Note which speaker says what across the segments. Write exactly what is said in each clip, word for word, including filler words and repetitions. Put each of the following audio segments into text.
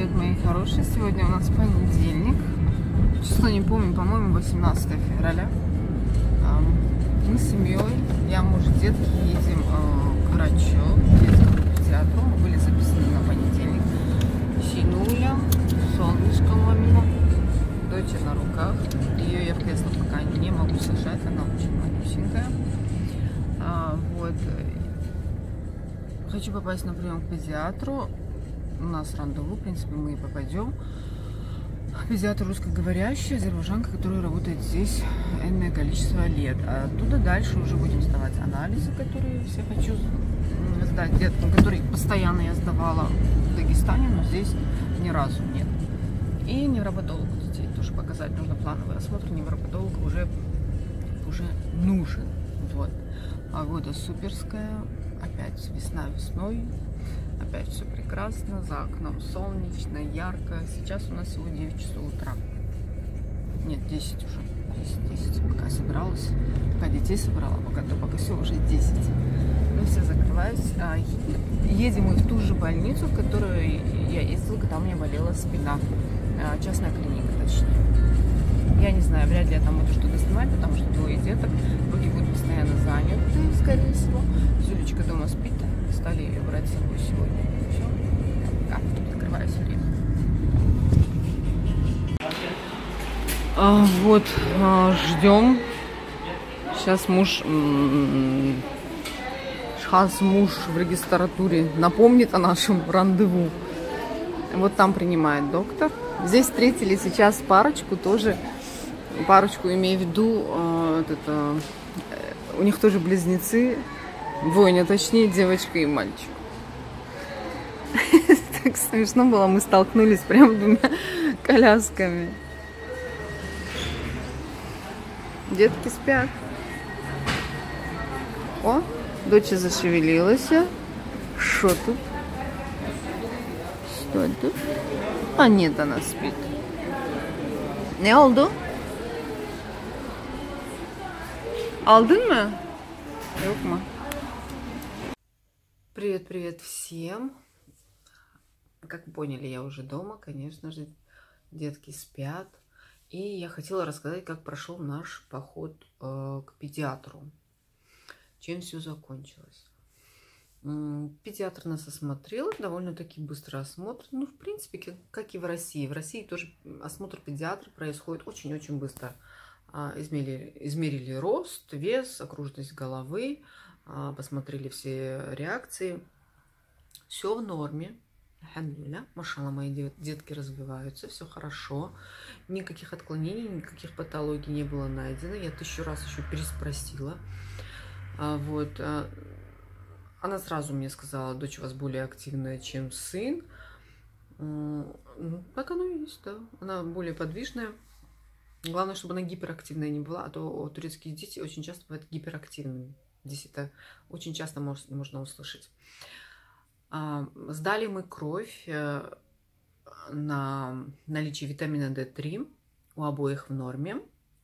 Speaker 1: привет, мои хорошие. Сегодня у нас понедельник. Число не помню, по-моему, восемнадцатое февраля. Мы с семьей, я, муж, детки, едем к врачу, к детскому педиатру. Мы были записаны на понедельник. Синуля, солнышко мамина, дочь на руках. Ее я в кресло пока не могу сажать, она очень малюсенькая. А, вот. Хочу попасть на прием к педиатру. У нас рандеву, в принципе, мы и попадем. Педиатр русскоговорящий, азербайджанка, которая работает здесь энное количество лет. А оттуда дальше уже будем сдавать анализы, которые все хочу сдать деткам, которые постоянно я сдавала в Дагестане, но здесь ни разу нет. И невропатологу детей тоже показать нужно, плановый осмотр невропатолога уже, уже нужен. Вот. Погода суперская, опять весна весной. Опять все прекрасно, за окном солнечно, ярко. Сейчас у нас всего девять часов утра. Нет, десять уже. десять, десять. Пока собиралась, пока детей собрала, пока то, пока все уже десять. Ну, все закрываюсь. А, едем мы в ту же больницу, в которую я ездила, когда у меня болела спина. А, частная клиника, точнее. Я не знаю, вряд ли я там буду что-то снимать, потому что двое деток. Руки будут постоянно заняты, скорее всего. Зулечка дома спит. Стали ее брать с собой сегодня. Все, пока. Закрываюсь время. А, вот, а, ждем. Сейчас муж, сейчас муж в регистратуре напомнит о нашем рандеву. Вот там принимает доктор. Здесь встретили сейчас парочку тоже. Парочку, имею в виду, а, вот это, у них тоже близнецы. Двойня, точнее, девочка и мальчик. Так смешно было, мы столкнулись прям двумя колясками. Детки спят. О, дочь зашевелилась. Что тут? Что тут? А нет, она спит. Не oldu? Aldın mı? Yok mu? Привет-привет всем. Как поняли, я уже дома, конечно же, детки спят. И я хотела рассказать, как прошел наш поход э, к педиатру. Чем все закончилось. Педиатр нас осмотрел, довольно-таки быстро осмотр. Ну, в принципе, как, как и в России. В России тоже осмотр педиатра происходит очень-очень быстро. Измерили, измерили рост, вес, окружность головы, посмотрели все реакции. Все в норме. Машалла, мои детки развиваются, все хорошо. Никаких отклонений, никаких патологий не было найдено. Я тысячу раз еще переспросила. Вот. Она сразу мне сказала: дочь у вас более активная, чем сын. Ну, так оно и есть, да. Она более подвижная. Главное, чтобы она гиперактивная не была, а то турецкие дети очень часто бывают гиперактивными. Здесь это очень часто можно услышать. Сдали мы кровь на наличие витамина дэ три. У обоих в норме.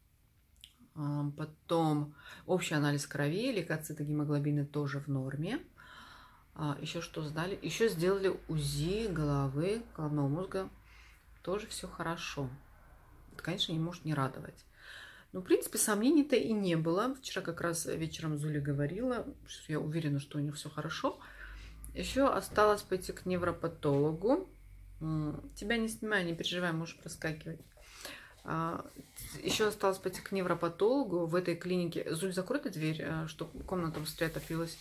Speaker 1: Потом общий анализ крови, лейкоциты, гемоглобины тоже в норме. Еще что сдали? Еще сделали УЗИ головы, головного мозга. Тоже все хорошо. Это, конечно, не может не радовать. Но, в принципе, сомнений-то и не было. Вчера как раз вечером Зуля говорила, что я уверена, что у них все хорошо. Еще осталось пойти к невропатологу. Тебя не снимай, не переживай, можешь проскакивать. Еще осталось пойти к невропатологу в этой клинике. Зуль, закрой эту дверь, чтобы комната быстрее отопилась.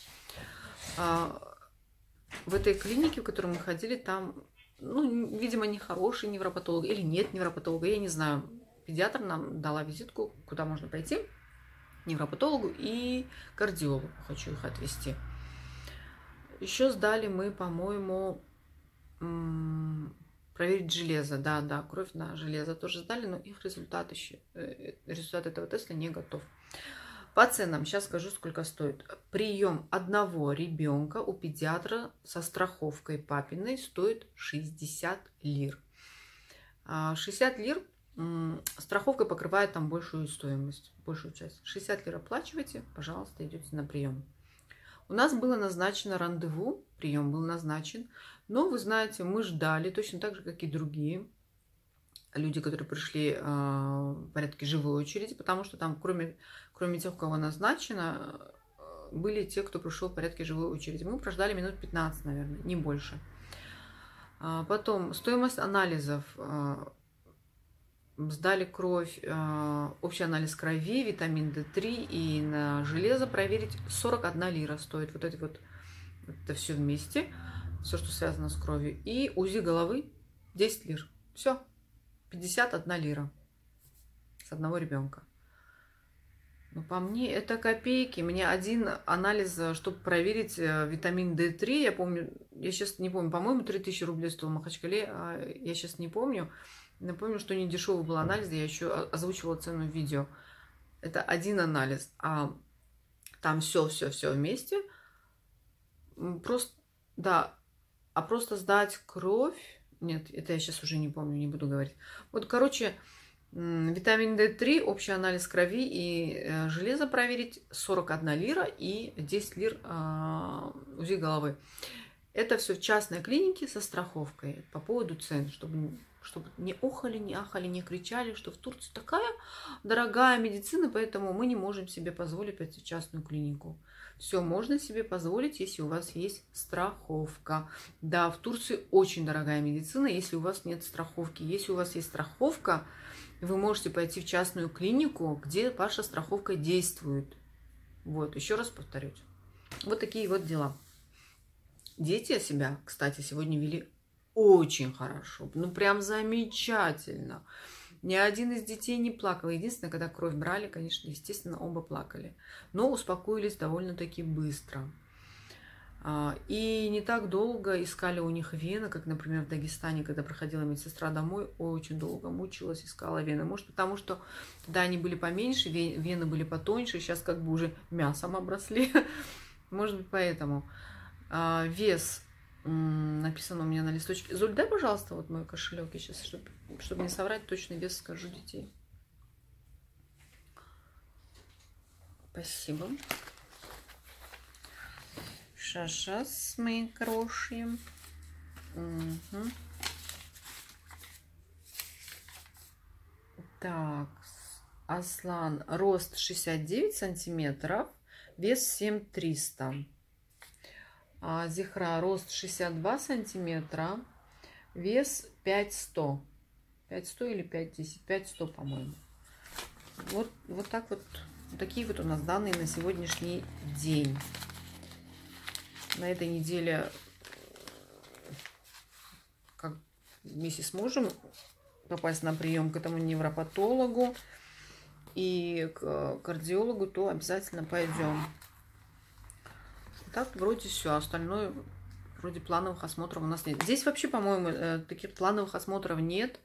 Speaker 1: В этой клинике, в которой мы ходили, там, ну, видимо, нехороший невропатолог или нет невропатолога, я не знаю. Педиатр нам дала визитку, куда можно пойти, невропатологу и кардиологу. Хочу их отвезти. Еще сдали мы, по-моему, проверить железо. Да, да, кровь на железо тоже сдали, но их результат еще, результат этого теста не готов. По ценам сейчас скажу, сколько стоит. Прием одного ребенка у педиатра со страховкой папиной стоит шестьдесят лир. шестьдесят лир страховка покрывает там большую стоимость, большую часть. шестьдесят лир оплачиваете, пожалуйста, идете на прием. У нас было назначено рандеву, прием был назначен Но, вы знаете, мы ждали, точно так же, как и другие люди, которые пришли э, в порядке живой очереди, потому что там, кроме, кроме тех, у кого назначено, были те, кто пришел в порядке живой очереди. Мы прождали минут пятнадцать, наверное, не больше. А потом стоимость анализов. Сдали кровь, общий анализ крови, витамин дэ три и на железо проверить сорок одна лира стоит. Вот это вот, это все вместе, все, что связано с кровью. И УЗИ головы десять лир. Все, пятьдесят одна лира с одного ребенка. Ну, по мне, это копейки. Мне один анализ, чтобы проверить витамин дэ три, я помню, я сейчас не помню, по-моему, три тысячи рублей стоил в Махачкале, а я сейчас не помню. Напомню, что не дешевый был анализ, я еще озвучивала цену в видео. Это один анализ, а там все-все-все вместе. Просто, да, а просто сдать кровь, нет, это я сейчас уже не помню, не буду говорить. Вот, короче, витамин дэ три, общий анализ крови и железо проверить сорок одна лира и десять лир УЗИ головы. Это все в частной клинике со страховкой по поводу цен, чтобы... чтобы не охали, не ахали, не кричали, что в Турции такая дорогая медицина, поэтому мы не можем себе позволить пойти в частную клинику. Все можно себе позволить, если у вас есть страховка. Да, в Турции очень дорогая медицина, если у вас нет страховки. Если у вас есть страховка, вы можете пойти в частную клинику, где ваша страховка действует. Вот, еще раз повторюсь. Вот такие вот дела. Дети себя, кстати, сегодня вели очень хорошо, ну прям замечательно. Ни один из детей не плакал. Единственное, когда кровь брали, конечно, естественно, оба плакали. Но успокоились довольно-таки быстро. И не так долго искали у них вены, как, например, в Дагестане, когда проходила медсестра домой, очень долго мучилась, искала вены. Может, потому что тогда они были поменьше, вены были потоньше, сейчас как бы уже мясом обросли. Может быть, поэтому. Вес написано у меня на листочке. Зуль, дай, пожалуйста, вот мой кошелек. Я сейчас, чтобы, чтобы не соврать, точный вес скажу детей. Спасибо. Шашас, мои хорошие. Угу. Так, Аслан, рост шестьдесят девять сантиметров, вес семь триста. А Зихра, рост шестьдесят два сантиметра, вес пять сто. пять сто или пять десять? пять сто, по-моему. Вот, вот так вот. Такие вот у нас данные на сегодняшний день. На этой неделе, как вместе сможем попасть на прием к этому невропатологу и к кардиологу, то обязательно пойдем. Так, вроде все. Остальное, вроде плановых осмотров у нас нет. Здесь вообще, по-моему, таких плановых осмотров нет.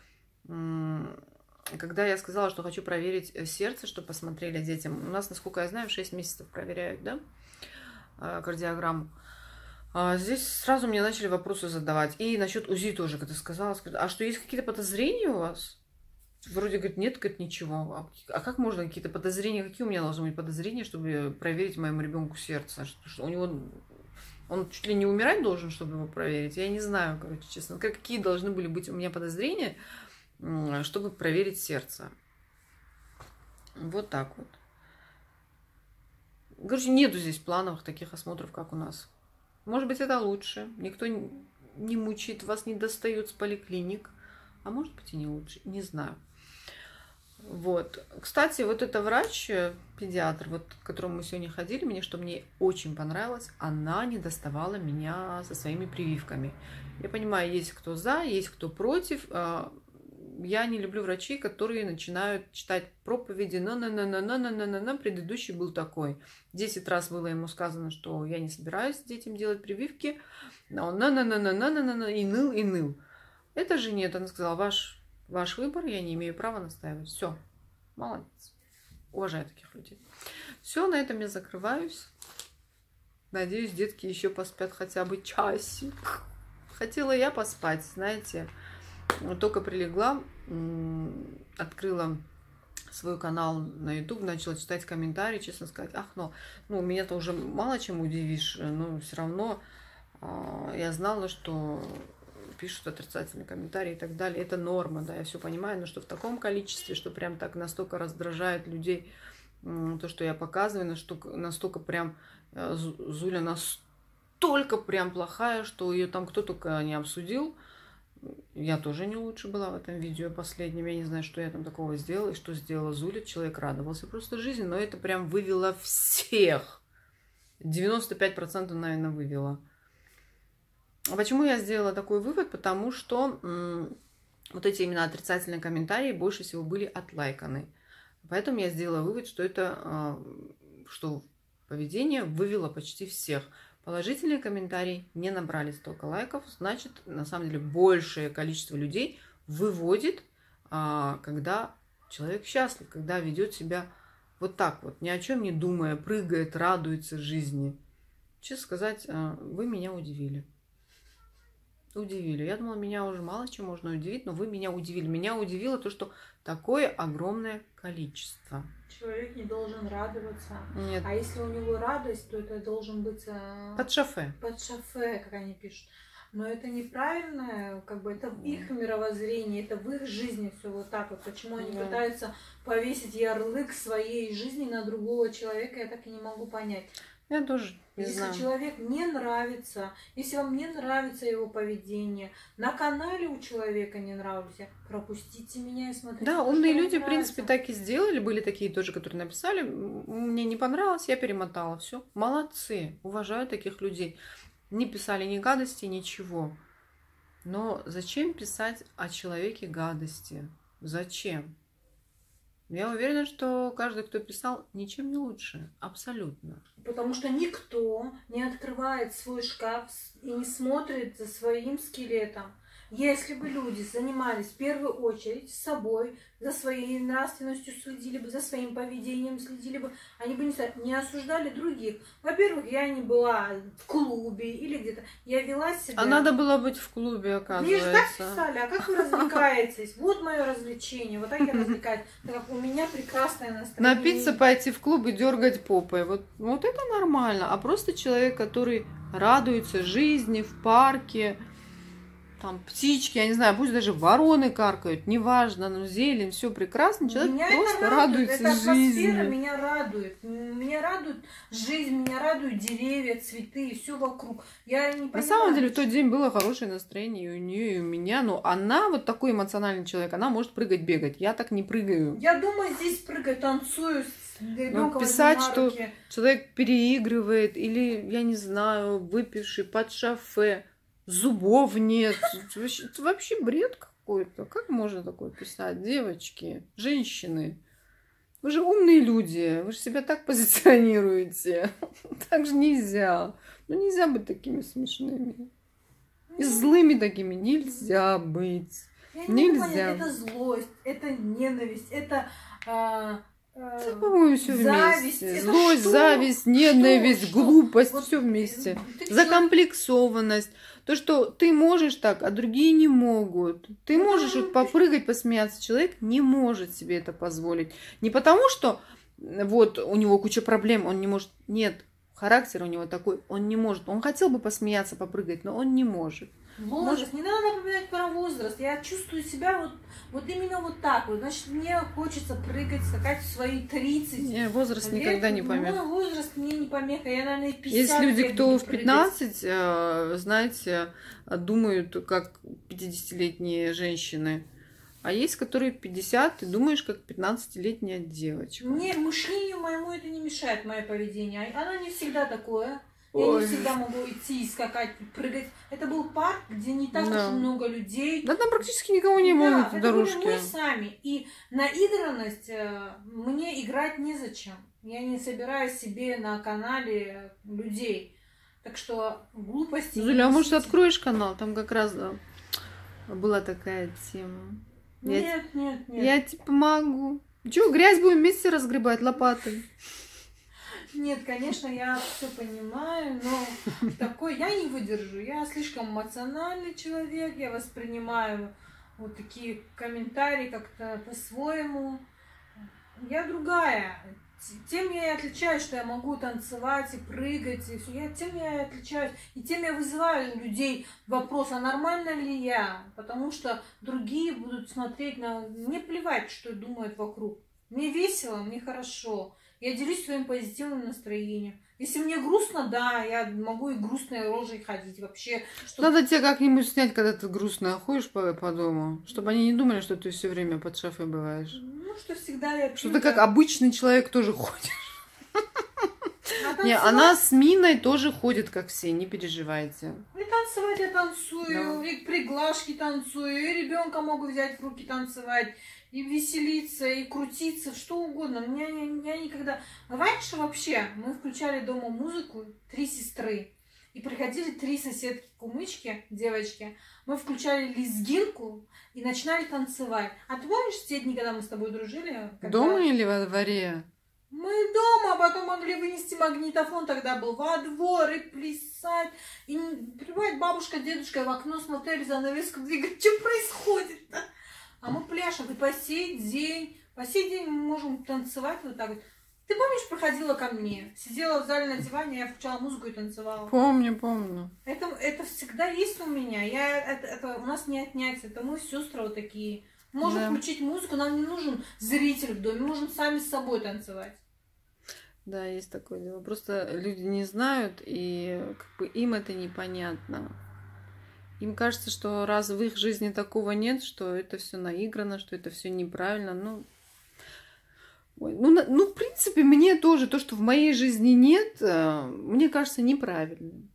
Speaker 1: Когда я сказала, что хочу проверить сердце, чтобы посмотрели детям, у нас, насколько я знаю, в шесть месяцев проверяют, да, кардиограмму. Здесь сразу мне начали вопросы задавать. И насчет УЗИ тоже, когда сказала, а что, есть какие-то подозрения у вас? Вроде, говорит, нет, говорит, ничего. А как можно какие-то подозрения? Какие у меня должны быть подозрения, чтобы проверить моему ребенку сердце? Что, что у него... Он чуть ли не умирать должен, чтобы его проверить? Я не знаю, короче, честно. Какие должны были быть у меня подозрения, чтобы проверить сердце? Вот так вот. Короче, нету здесь плановых таких осмотров, как у нас. Может быть, это лучше. Никто не мучает, вас не достают с поликлиник. А может быть, и не лучше. Не знаю. Вот. Кстати, вот эта врач, педиатр, вот, к которому мы сегодня ходили, мне что мне очень понравилось, она не доставала меня со своими прививками. Я понимаю, есть кто за, есть кто против. Я не люблю врачей, которые начинают читать проповеди. На-на-на-на-на-на-на-на. Предыдущий был такой. Десять раз было ему сказано, что я не собираюсь детям делать прививки. Он на-на-на-на-на-на-на и ныл, и ныл. Это же нет. Она сказала, ваш, ваш выбор, я не имею права настаивать. Все. Молодец. Уважаю таких людей. Все, на этом я закрываюсь. Надеюсь, детки еще поспят хотя бы часик. Хотела я поспать, знаете. Только прилегла, открыла свой канал на YouTube, начала читать комментарии, честно сказать. Ах, ну, ну меня-то уже мало чем удивишь, но все равно я знала, что пишут отрицательные комментарии и так далее. Это норма, да, я все понимаю, но что в таком количестве, что прям так настолько раздражает людей то, что я показываю, настолько, настолько прям Зуля настолько прям плохая, что ее там кто только не обсудил. Я тоже не лучше была в этом видео последнем. Я не знаю, что я там такого сделала и что сделала Зуля. Человек радовался просто жизни, но это прям вывело всех. девяносто пять процентов, наверное, вывело. А почему я сделала такой вывод? Потому что м, вот эти именно отрицательные комментарии больше всего были отлайканы. Поэтому я сделала вывод, что это э, что поведение вывело почти всех. Положительные комментарии не набрали столько лайков, значит, на самом деле, большее количество людей выводит, а, когда человек счастлив, когда ведет себя вот так вот, ни о чем не думая, прыгает, радуется жизни. Честно сказать, а, вы меня удивили. Удивили. Я думала, меня уже мало чем можно удивить, но вы меня удивили. Меня удивило то, что такое огромное количество.
Speaker 2: Человек не должен радоваться.
Speaker 1: Нет.
Speaker 2: А если у него радость, то это должен быть...
Speaker 1: Под шофе.
Speaker 2: Под шофе, как они пишут. Но это неправильно, как бы это в их мировоззрении, это в их жизни все вот так вот. Почему они
Speaker 1: Да.
Speaker 2: пытаются повесить ярлык своей жизни на другого человека, я так и не могу понять.
Speaker 1: Я тоже не
Speaker 2: Если
Speaker 1: знаю.
Speaker 2: человек не нравится, если вам не нравится его поведение, на канале у человека не нравится, пропустите меня и смотрите.
Speaker 1: Да,
Speaker 2: то,
Speaker 1: умные
Speaker 2: что вам
Speaker 1: люди, в принципе,
Speaker 2: нравится.
Speaker 1: так и сделали. Были такие тоже, которые написали. Мне не понравилось, я перемотала. Все. Молодцы. Уважаю таких людей. Не писали ни гадости, ничего. Но зачем писать о человеке гадости? Зачем? Я уверена, что каждый, кто писал, ничем не лучше. Абсолютно.
Speaker 2: Потому что никто не открывает свой шкаф и не смотрит за своим скелетом. Если бы люди занимались в первую очередь собой, за своей нравственностью следили бы, за своим поведением следили бы, они бы не, не осуждали других. Во-первых, я не была в клубе или где-то. Я вела себя...
Speaker 1: А надо было быть в клубе,
Speaker 2: Мне же так
Speaker 1: оказывается.
Speaker 2: писали, а как вы развлекаетесь? Вот мое развлечение, вот так я развлекаюсь. Так как у меня прекрасное настроение.
Speaker 1: Напиться, пойти в клуб и дергать попой. Вот, вот это нормально. А просто человек, который радуется жизни в парке, там птички, я не знаю, пусть даже вороны каркают, неважно, но зелень, все прекрасно. Человек
Speaker 2: Меня
Speaker 1: просто
Speaker 2: это
Speaker 1: радуется
Speaker 2: эта атмосфера
Speaker 1: жизни.
Speaker 2: меня радует. Меня радует жизнь, меня радуют деревья, цветы и все вокруг. Я не
Speaker 1: На
Speaker 2: понимаю.
Speaker 1: самом деле в тот день было хорошее настроение и у нее, и у меня, но она вот такой эмоциональный человек, она может прыгать, бегать. Я так не прыгаю.
Speaker 2: Я думаю, здесь прыгаю, танцую с ребенком
Speaker 1: писать,
Speaker 2: на
Speaker 1: что
Speaker 2: руки.
Speaker 1: Человек переигрывает или, я не знаю, выпивший под шофе, зубов нет. Вообще, это вообще бред какой-то. Как можно такое писать? Девочки, женщины, вы же умные люди, вы же себя так позиционируете. Так же нельзя. Ну нельзя быть такими смешными. И злыми такими нельзя быть.
Speaker 2: Я не могу
Speaker 1: Нельзя.
Speaker 2: понять, это злость, это ненависть, это... а, а,
Speaker 1: Это, по-моему, все
Speaker 2: зависть,
Speaker 1: вместе.
Speaker 2: это
Speaker 1: Злость,
Speaker 2: что?
Speaker 1: зависть, ненависть,
Speaker 2: Что?
Speaker 1: глупость,
Speaker 2: Вот
Speaker 1: все вместе.
Speaker 2: ты человек-
Speaker 1: Закомплексованность. То, что ты можешь так, а другие не могут. Ты
Speaker 2: Ну,
Speaker 1: можешь вот попрыгать, посмеяться. Человек не может себе это позволить. Не потому, что вот у него куча проблем, он не может. Нет, характер у него такой, он не может. Он хотел бы посмеяться, попрыгать, но он не может.
Speaker 2: Возраст. Не надо напоминать про возраст. Я чувствую себя вот, вот именно вот так вот. Значит, мне хочется прыгать, скакать в свои тридцать.
Speaker 1: Не, возраст
Speaker 2: лет.
Speaker 1: никогда не помеха.
Speaker 2: Мой возраст мне не помеха. Я, наверное, и пятьдесят
Speaker 1: Есть люди,
Speaker 2: лет
Speaker 1: кто
Speaker 2: буду
Speaker 1: в
Speaker 2: прыгать.
Speaker 1: пятнадцать, э, знаете, думают, как пятидесятилетние женщины. А есть, которые пятьдесят, ты думаешь, как пятнадцатилетняя девочка.
Speaker 2: Мне, мышлению моему это не мешает, мое поведение. Оно не всегда такое. Я
Speaker 1: Ой.
Speaker 2: не всегда могу идти и скакать, и прыгать. Это был парк, где не так
Speaker 1: Да.
Speaker 2: уж много людей.
Speaker 1: Да там практически никого не было
Speaker 2: Да,
Speaker 1: на этой
Speaker 2: это были
Speaker 1: дорожке.
Speaker 2: мы сами. И наигранность э, мне играть незачем. Я не собираю себе на канале людей. Так что глупости... не
Speaker 1: Зуля, а может,
Speaker 2: несите.
Speaker 1: откроешь канал? Там как раз да, была такая тема. Я,
Speaker 2: Нет, нет, нет.
Speaker 1: я тебе помогу. Че, грязь будем вместе разгребать лопатой?
Speaker 2: Нет, конечно, я все понимаю, но такой я не выдержу. Я слишком эмоциональный человек, я воспринимаю вот такие комментарии как-то по-своему. Я другая. Тем я и отличаюсь, что я могу танцевать и прыгать, и все. Я, тем я и отличаюсь. И тем я вызываю у людей вопрос, а нормально ли я? Потому что другие будут смотреть на... Мне плевать, что думают вокруг. Мне весело, мне хорошо. Я делюсь своим позитивным настроением. Если мне грустно, да, я могу и грустной рожей ходить вообще. Что...
Speaker 1: Надо тебе как-нибудь снять, когда ты грустно ходишь по, по дому, чтобы они не думали, что ты все время под шофой бываешь.
Speaker 2: Ну, что всегда я пью,
Speaker 1: Что ты как обычный человек тоже ходишь.
Speaker 2: А
Speaker 1: Не, она с Миной тоже ходит, как все, не переживайте.
Speaker 2: И танцевать я танцую,
Speaker 1: Да.
Speaker 2: и при глажке танцую, и ребенка могу взять в руки танцевать, и веселиться, и крутиться, что угодно. У меня, я никогда... Раньше вообще мы включали дома музыку, три сестры, и приходили три соседки-кумычки, девочки. Мы включали лезгинку и начинали танцевать. А ты помнишь те дни, когда мы с тобой дружили? Когда...
Speaker 1: Дома или во дворе?
Speaker 2: Мы дома, а потом могли вынести магнитофон, тогда был во двор, и плясать. И, понимаете, бабушка, дедушка в окно смотрели, занавеску двигать. Что происходит-то? А мы пляшем, и по сей день, по сей день мы можем танцевать вот так вот. Ты помнишь, проходила ко мне, сидела в зале на диване, я включала музыку и танцевала?
Speaker 1: Помню, помню.
Speaker 2: Это, это всегда есть у меня. Я, это, это у нас не отнять, это мы сестры вот такие. Можем
Speaker 1: Да.
Speaker 2: включить музыку, нам не нужен зритель в доме, мы можем сами с собой танцевать.
Speaker 1: Да, есть такое дело. Просто люди не знают, и как бы им это непонятно. Им кажется, что раз в их жизни такого нет, что это все наиграно, что это все неправильно. Ну, ой, ну, на- ну, в принципе, мне тоже то, что в моей жизни нет, э, мне кажется неправильным.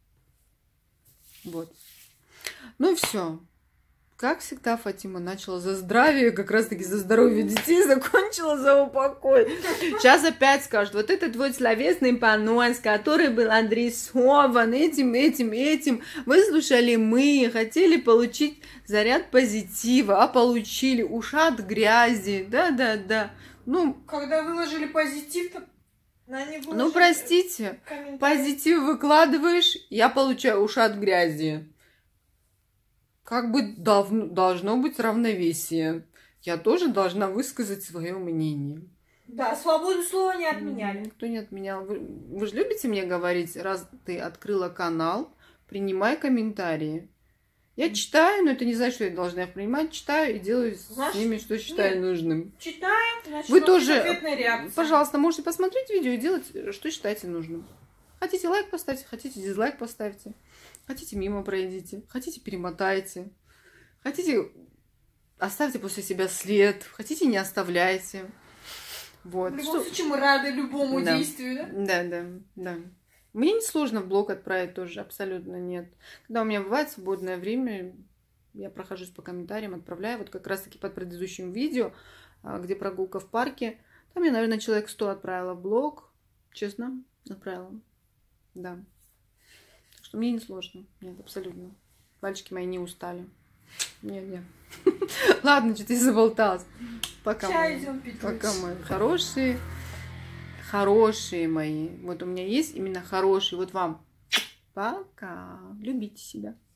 Speaker 1: Вот. Ну и все. Как всегда, Фатима начала за здравие, как раз-таки за здоровье детей, закончила за упокой. Сейчас опять скажут, вот этот вот словесный понос, который был адресован этим, этим, этим, выслушали мы, хотели получить заряд позитива, а получили ушат грязи, да-да-да. Ну,
Speaker 2: Когда выложили позитив, то они выложили
Speaker 1: ну простите,
Speaker 2: комментарий.
Speaker 1: позитив выкладываешь, я получаю ушат грязи. Как бы дав- должно быть равновесие. Я тоже должна высказать свое мнение.
Speaker 2: Да, свободу слова не отменяли.
Speaker 1: Никто не отменял. Вы, вы же любите мне говорить, раз ты открыла канал, принимай комментарии. Я читаю, но это не значит, что я должна их принимать. Читаю и делаю
Speaker 2: Знаешь,
Speaker 1: с ними, что считаю
Speaker 2: нет.
Speaker 1: нужным.
Speaker 2: Читаем, значит,
Speaker 1: Вы
Speaker 2: у нас есть
Speaker 1: тоже,
Speaker 2: ответная реакция.
Speaker 1: пожалуйста, можете посмотреть видео и делать, что считаете нужным. Хотите лайк поставьте, хотите дизлайк поставьте. Хотите мимо пройдите, хотите перемотайте. Хотите, оставьте после себя след. Хотите, не оставляйте. Вот.
Speaker 2: В любом
Speaker 1: Что-
Speaker 2: случае мы рады любому
Speaker 1: Да.
Speaker 2: действию, да?
Speaker 1: Да, да, да. Мне не сложно в блог отправить тоже, абсолютно нет. Когда у меня бывает свободное время, я прохожусь по комментариям, отправляю. Вот как раз-таки под предыдущим видео, а, где прогулка в парке, там я, наверное, человек сто отправила в блог. Честно, отправила. Да. Так что мне не сложно. Нет, абсолютно. Мальчики мои не устали. Нет, нет. Ладно, что-то я заболталась. Пока,
Speaker 2: Чай
Speaker 1: мои.
Speaker 2: идем пить.
Speaker 1: Пока,
Speaker 2: лучше.
Speaker 1: мои хорошие. Хорошие мои. Вот у меня есть именно хорошие. Вот вам. Пока. Любите себя.